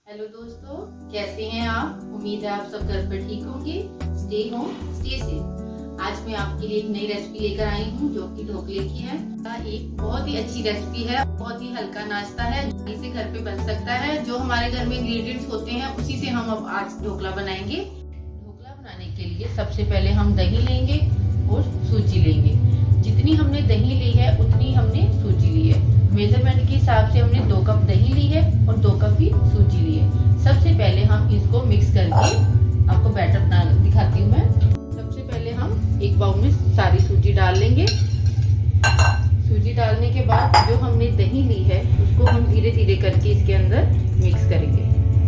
Hello दोस्तों, कैसे हैं आप? उम्मीद है आप सब घर पर ठीक होंगे। Stay home stay safe. आज मैं आपके लिए एक नई रेसिपी लेकर आई हूँ जो कि ढोकले की है। एक बहुत ही अच्छी रेसिपी है, बहुत ही हल्का नाश्ता है, इसे घर पे बन सकता है। जो हमारे घर में इंग्रेडिएंट्स होते हैं उसी से हम अब आज ढोकला बनाएंगे। ढोकला बनाने के लिए सबसे पहले हम दही लेंगे और सूजी लेंगे। जितनी हमने दही ली है उतनी हमने सूजी ली है। मेजरमेंट के हिसाब से हमने 2 कप दही ली है और 2 कप ही सूजी ली है। सबसे पहले हम इसको मिक्स करके आपको बैटर बना दिखाती हूँ मैं। सबसे पहले हम एक बाउल में सारी सूजी डाल लेंगे। सूजी डालने के बाद जो हमने दही ली है उसको हम धीरे धीरे करके इसके अंदर मिक्स करेंगे।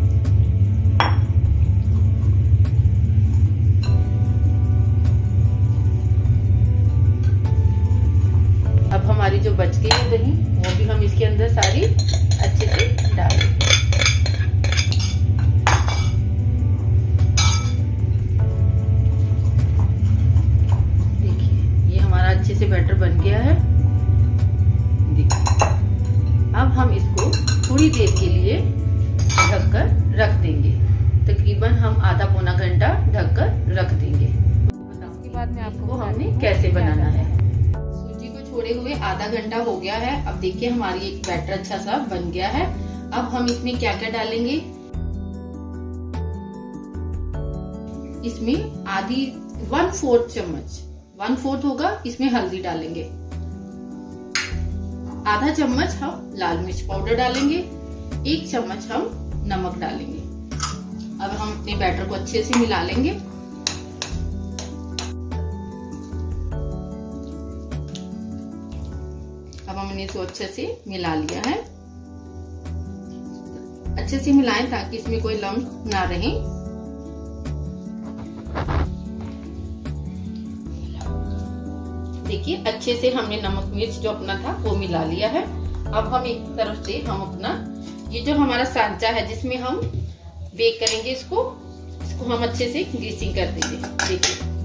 अब हमारी जो बच गई है दही वो भी हम इसके अंदर सारी अच्छे से डाल देंगे। देखिए ये हमारा अच्छे से बैटर बन गया है। देखिए अब हम इसको थोड़ी देर के लिए ढककर रख देंगे। तकरीबन हम आधा पौना घंटा ढककर रख देंगे। उसके बाद में आपको हमने कैसे बनाना है। छोड़े हुए आधा घंटा हो गया है। अब देखिए हमारी एक बैटर अच्छा सा बन गया है। अब हम इसमें क्या क्या डालेंगे, इसमें आधी 1/4 चम्मच 1/4 होगा, इसमें हल्दी डालेंगे। आधा चम्मच हम लाल मिर्च पाउडर डालेंगे। 1 चम्मच हम नमक डालेंगे। अब हम अपने बैटर को अच्छे से मिला लेंगे। अब हमने इसको अच्छे से मिला लिया है। अच्छे से मिलाएं ताकि इसमें कोई लम्प ना रहे। देखिए अच्छे से हमने नमक मिर्च जो अपना था वो मिला लिया है। अब हम एक तरफ से हम अपना ये जो हमारा सांचा है जिसमें हम बेक करेंगे इसको हम अच्छे से ग्रीसिंग कर देंगे।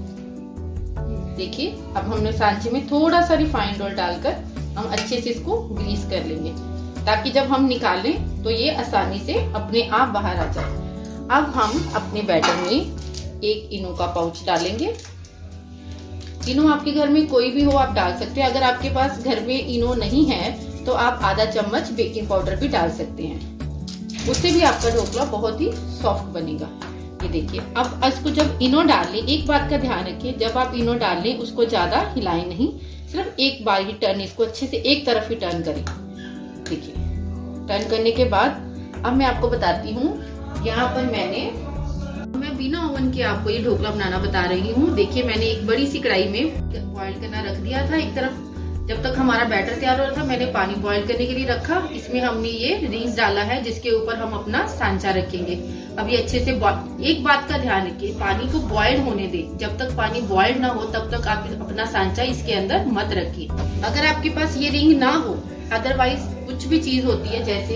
देखिए अब हमने सांचे में थोड़ा सा रिफाइंड ऑयल डालकर हम अच्छे से इसको ग्रीस कर लेंगे ताकि जब हम निकालें तो ये आसानी से अपने आप बाहर आ जाए। अब हम अपने बैटर में एक इनो का पाउच डालेंगे। इनो आपके घर में कोई भी हो आप डाल सकते हैं। अगर आपके पास घर में इनो नहीं है तो आप आधा चम्मच बेकिंग पाउडर भी डाल सकते हैं। उससे भी आपका ढोकला बहुत ही सॉफ्ट बनेगा। ये देखिए अब इसको जब इनो डाल लें, एक बात का ध्यान रखिए, जब आप इनो डाल लें उसको ज्यादा हिलाएं नहीं, सिर्फ एक बार ही टर्न, इसको अच्छे से एक तरफ ही टर्न करें। देखिए टर्न करने के बाद अब मैं आपको बताती हूँ। यहाँ पर मैं बिना ओवन के आपको ये ढोकला बनाना बता रही हूँ। देखिए मैंने एक बड़ी सी कढ़ाई में बॉईल करना रख दिया था एक तरफ। जब तक हमारा बैटर तैयार हो रहा था मैंने पानी बॉईल करने के लिए रखा। इसमें हमने ये रिंग्स डाला है जिसके ऊपर हम अपना सांचा रखेंगे। अब ये अच्छे से एक बात का ध्यान रखिए, पानी को बॉइल्ड होने दें। जब तक पानी बॉइल्ड ना हो तब तक आप अपना सांचा इसके अंदर मत रखिए। अगर आपके पास ये रिंग ना हो, अदरवाइज कुछ भी चीज होती है, जैसे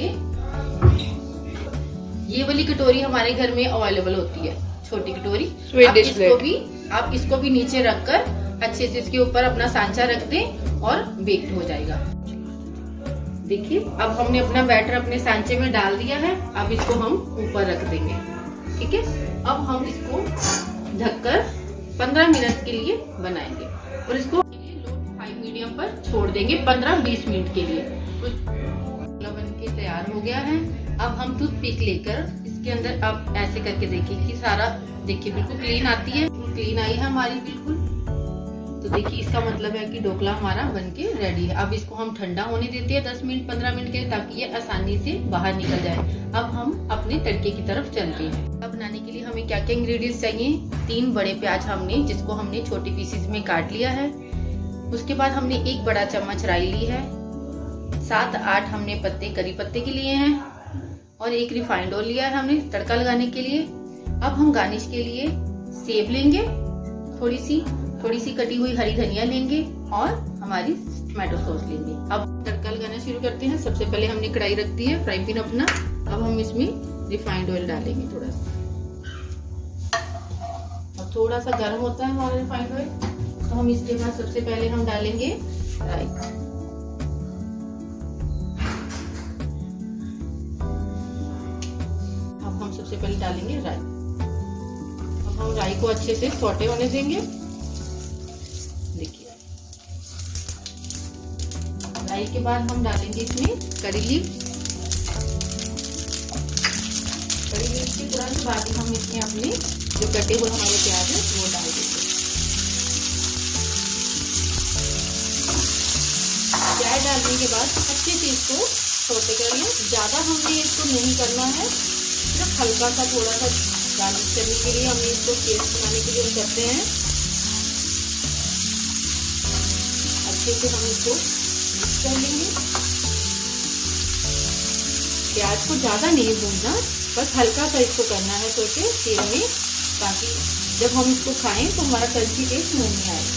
ये वाली कटोरी हमारे घर में अवेलेबल होती है, छोटी कटोरी, आप इसको भी नीचे रखकर अच्छे से इसके ऊपर अपना सांचा रख दें और बेक्ड हो जाएगा। देखिए अब हमने अपना बैटर अपने सांचे में डाल दिया है। अब इसको हम ऊपर रख देंगे। ठीक है, अब हम इसको ढककर 15 मिनट के लिए बनाएंगे और इसको लो टू हाई मीडियम पर छोड़ देंगे 15-20 मिनट के लिए। बन के तैयार हो गया है। अब हम टूथपिक लेकर इसके अंदर अब ऐसे करके देखिए कि सारा देखिए बिल्कुल क्लीन आती है, क्लीन आई है हमारी बिल्कुल। तो देखिए इसका मतलब है कि ढोकला हमारा बनके रेडी है। अब इसको हम ठंडा होने देते हैं 10 मिनट 15 मिनट के लिए ताकि ये आसानी से बाहर निकल जाए। अब हम अपने तड़के की तरफ चलते हैं। अब बनाने के लिए हमें क्या क्या इंग्रेडिएंट्स चाहिए। 3 बड़े प्याज हमने जिसको हमने छोटे पीसेस में काट लिया है। उसके बाद हमने 1 बड़ा चम्मच राई ली है। 7-8 हमने पत्ते करी पत्ते के लिए हैं और 1 रिफाइंड ऑयल लिया है हमने तड़का लगाने के लिए। अब हम गार्निश के लिए सेब लेंगे, थोड़ी सी कटी हुई हरी धनिया लेंगे और हमारी टमाटो सॉस लेंगे। अब तड़का लगाना शुरू करते हैं। सबसे पहले हमने कढ़ाई रख दी है, फ्राई पैन अपना। अब हम इसमें रिफाइंड ऑयल डालेंगे थोड़ा सा। अब थोड़ा सा गर्म होता है हमारा रिफाइंड ऑयल तो हम इसके बाद सबसे पहले हम डालेंगे राई। सबसे पहले डालेंगे राई। अब हम राई को अच्छे से सौटे होने देंगे। देखिए राई के बाद हम डालेंगे इसमें करी लीफ। करी लीफ के तुरंत बाद ही हम इसमें अपने जो कटे हुए हमारे प्याज है वो डाल देंगे। प्याज डालने के बाद अच्छे से इसको सौटे कर लें। ज्यादा हमने इसको नहीं करना है, सिर्फ हल्का सा थोड़ा सा गार्निश करने के लिए हमने इसको पेस्ट बनाने के लिए हम करते हैं। अच्छे से हम इसको मिक्स कर लेंगे। प्याज को ज्यादा नहीं भूनना, बस हल्का सा इसको करना है सोचे तेल में, ताकि जब हम इसको खाएं तो हमारा क्रंची टेस्ट मुंह में आए।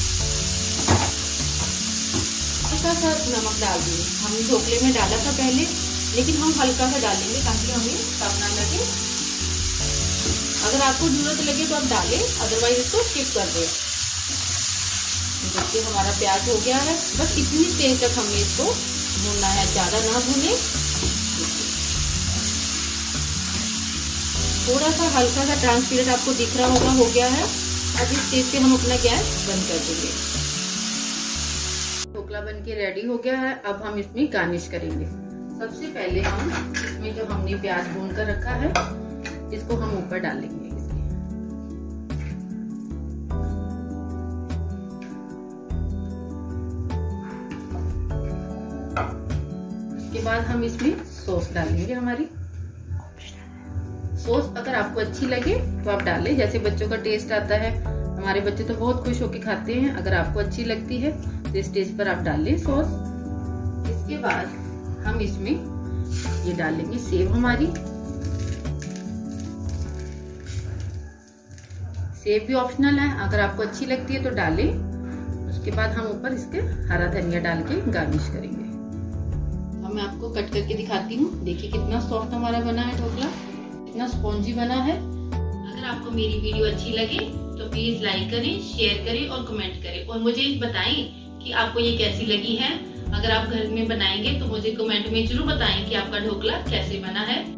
हल्का सा नमक डाल देंगे। हमने ढोकले में डाला था पहले, लेकिन हम हल्का सा डालेंगे ताकि हमें कम ना लगे। अगर आपको जरूरत लगे तो आप डालें, अदरवाइज इसको स्किप कर दें। देखिए हमारा प्याज हो गया है, बस इतनी देर तक हमें इसको भूनना है, ज्यादा ना भूने। थोड़ा सा हल्का सा ट्रांसपेरेंट आपको दिख रहा होगा हो गया है। अब इस स्टेज पे हम अपना गैस बंद कर देंगे। ढोकला बन के रेडी हो गया है। अब हम इसमें गार्निश करेंगे। सबसे पहले हम इसमें जो हमने प्याज भून कर रखा है इसको हम ऊपर डालेंगे। इसके बाद हम इसमें सॉस डालेंगे। हमारी सॉस अगर आपको अच्छी लगे तो आप डालें, जैसे बच्चों का टेस्ट आता है। हमारे बच्चे तो बहुत खुश होकर खाते हैं। अगर आपको अच्छी लगती है तो इस स्टेज पर आप डालें सॉस। इसके बाद हम इसमें ये डालेंगे सेव। हमारी सेव भी ऑप्शनल है, अगर आपको अच्छी लगती है तो डालें। उसके बाद हम ऊपर इसके हरा धनिया डाल के गार्निश करेंगे। अब मैं आपको कट करके दिखाती हूँ। देखिए कितना सॉफ्ट हमारा बना है ढोकला, कितना स्पॉन्जी बना है। अगर आपको मेरी वीडियो अच्छी लगे तो प्लीज लाइक करें, शेयर करें और कमेंट करें, और मुझे बताएं कि आपको ये कैसी लगी है। अगर आप घर में बनाएंगे तो मुझे कमेंट में जरूर बताएं कि आपका ढोकला कैसे बना है।